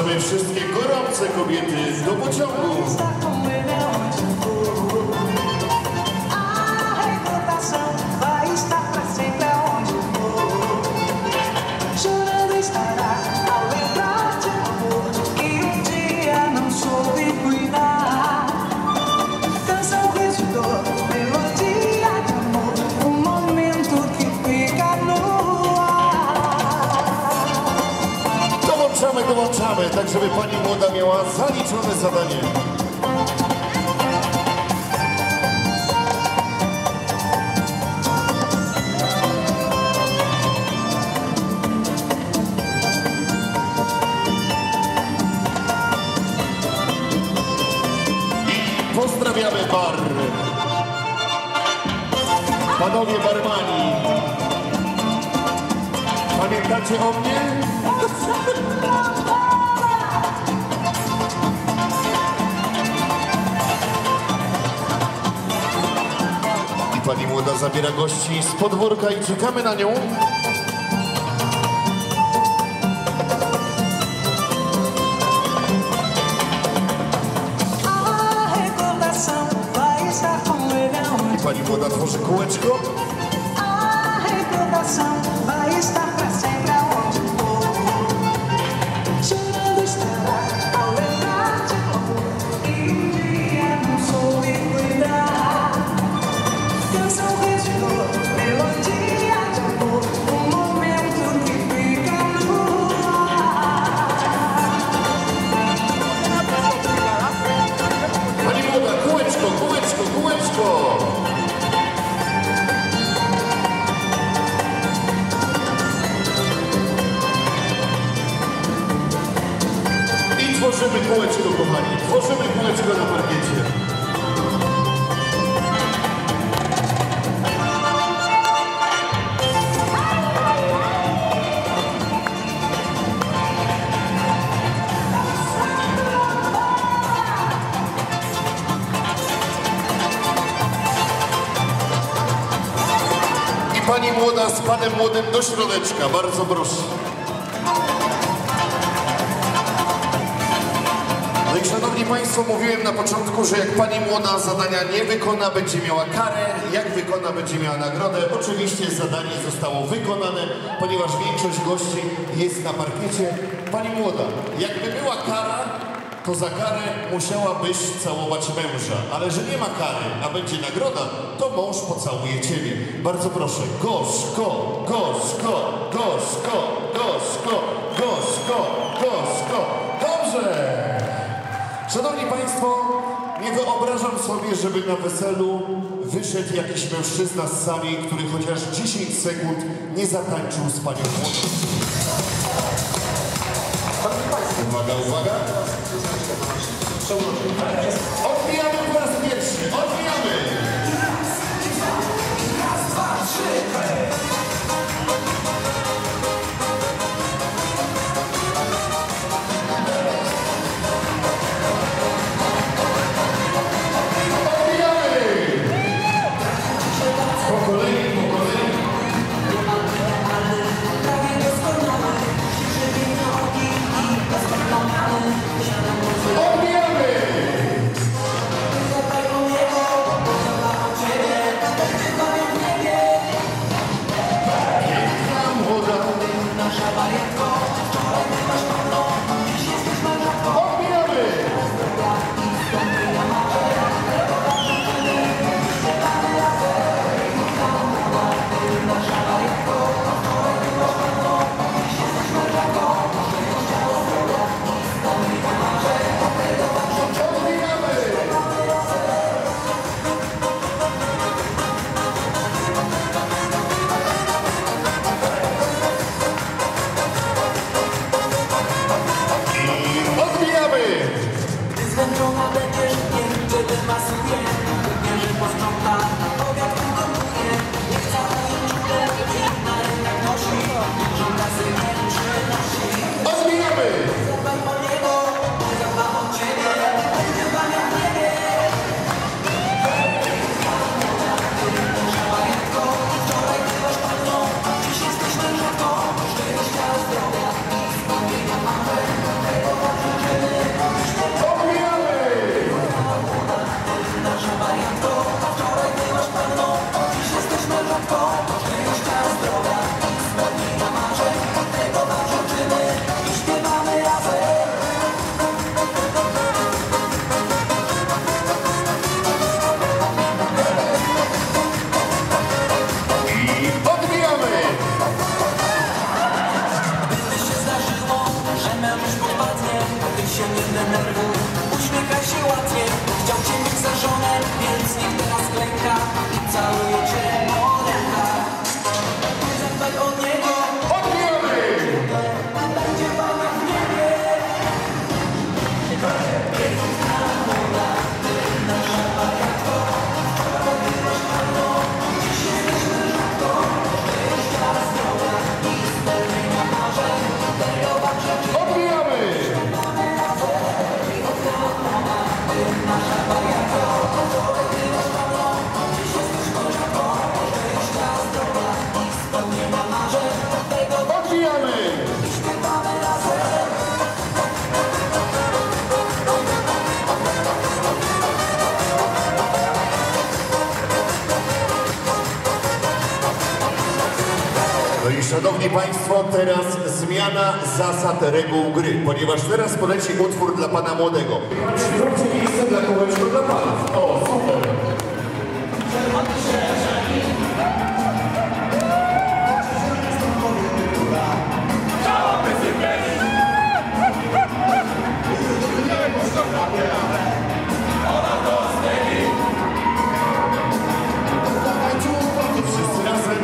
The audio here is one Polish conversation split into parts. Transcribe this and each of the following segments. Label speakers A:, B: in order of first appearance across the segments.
A: Zapraszamy wszystkie gorące kobiety do pociągu. Dołączamy, tak żeby pani młoda miała zaliczone zadanie. I pozdrawiamy bar. Panowie barmani, pamiętacie o mnie? Pani młoda zabiera gości z podwórka i czekamy na nią. I pani młoda tworzy kółeczko. Tworzymy kółeczko, kochani. Tworzymy kółeczko na parkiecie. I pani młoda z panem młodym do środeczka. Bardzo proszę. Szanowni Państwo, mówiłem na początku, że jak pani młoda zadania nie wykona, będzie miała karę, jak wykona, będzie miała nagrodę. Oczywiście zadanie zostało wykonane, ponieważ większość gości jest na parkiecie. Pani młoda, jakby była kara, to za karę musiałabyś całować męża, ale że nie ma kary, a będzie nagroda, to mąż pocałuje ciebie. Bardzo proszę, gorzko, gorzko, gorzko, gorzko, gorzko, gorzko. Dobrze! Szanowni Państwo, nie wyobrażam sobie, żeby na weselu wyszedł jakiś mężczyzna z sali, który chociaż 10 sekund nie zatańczył z panią młodą. Uwaga, uwaga. Odbijamy po raz pierwszy, odbijamy. Raz, dwa, trzy,
B: ręka i całuję cię po rękach. Nie zadbaj o niego,
A: Odbijamy!
B: będzie pana w niebie. Piękna moda, nasza bajako, pogrywasz mano, dziś jesteśmy rzadko. Szczęścia, zdrowia i spełnienia marzeń, darować rzeczy.
A: Odbijamy!
B: Nasza bajako, pogrywasz mano, dziś jesteśmy rzadko. Szczęścia, zdrowia i spełnienia marzeń, tego
A: Odbijamy!
B: śpiewamy razem.
A: No i szanowni państwo, teraz zmiana zasad reguł gry, ponieważ teraz poleci utwór dla pana młodego. Zróbcie miejsce dla kołeczko dla panów. O, super! Wszyscy razem.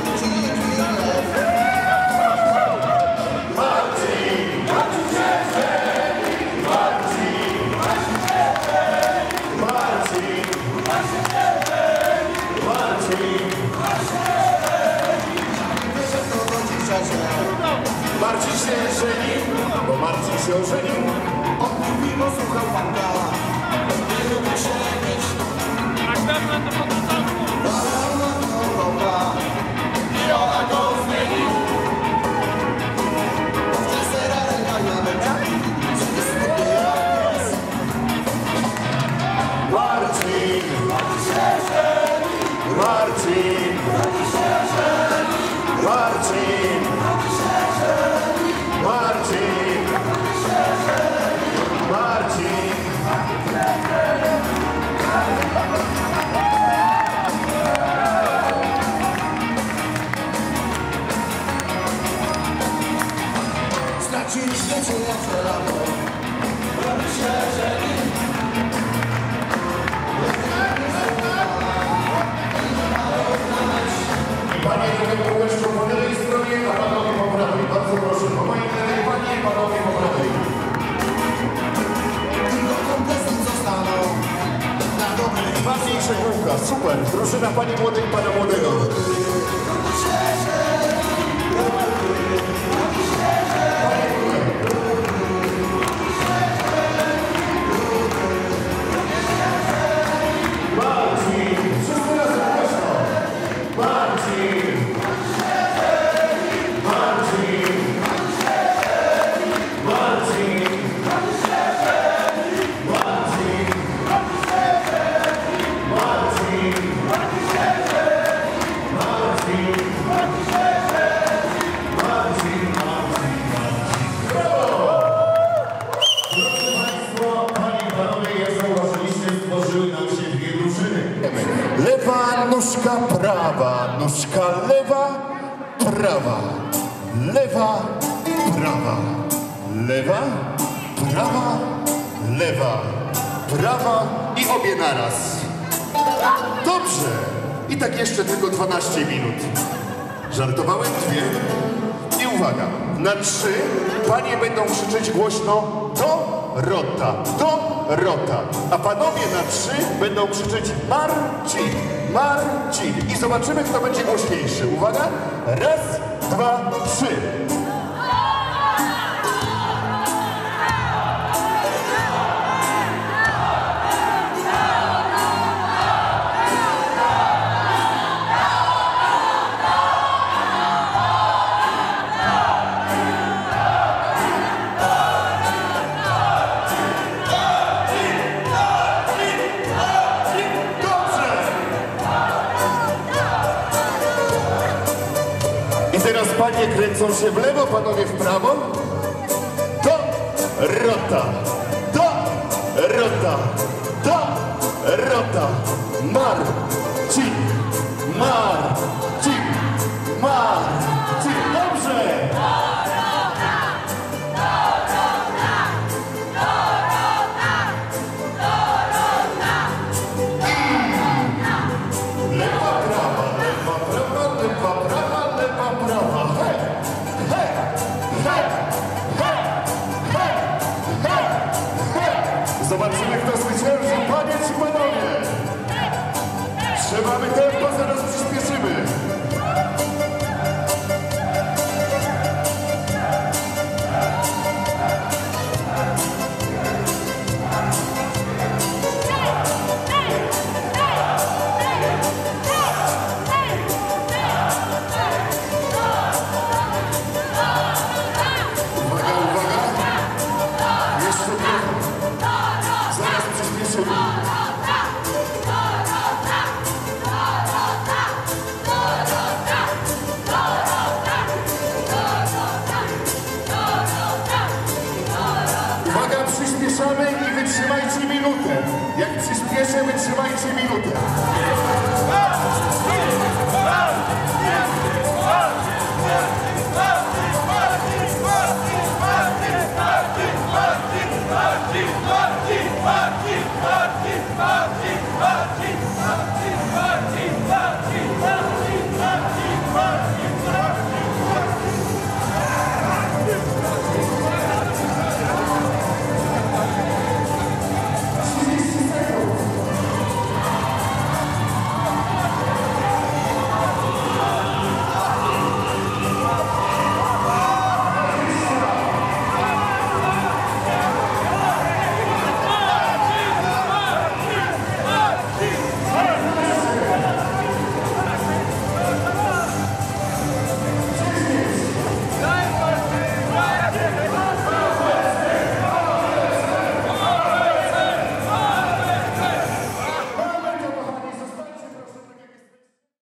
A: Marcin się żeni, bo Marcin się ożenił.
B: On piwo słuchał Wanda. Nie lubię się mieć. I ona go zmienił. Wczesera ręka nawet.
A: Marcin! Marcin! Marcin! Marcin! Marcin!
B: Straciliśmy przyjaciela. Robi się żeni.
A: Panie drogą kółeczko po lewej stronie, a panowie po prawej. Bardzo proszę, po mojej lewej panie, panowie po prawej.
B: Tylko kompleksom zostaną. Na dobre i
A: Ważniejsze kółka, super. Drużyna pani młodej i pana młodego. Marcin! Wszyscy razem głośno! Marcin! Marcin! Marcin! Lewa nóżka prawa, nóżka lewa, prawa, lewa, prawa, lewa, prawa, lewa, prawa i obie naraz. Dobrze. I tak jeszcze tylko 12 minut. Żartowałem 2. I uwaga, na 3 panie będą krzyczeć głośno do rota, a panowie na 3 będą krzyczeć Marcin, Marcin. I zobaczymy, kto będzie głośniejszy. Uwaga, 1, 2, 3. Teraz panie kręcą się w lewo, panowie w prawo. Do rota, do rota, do rota. Marcin, Marcin, Marcin. Dobrze. Trzymamy tempo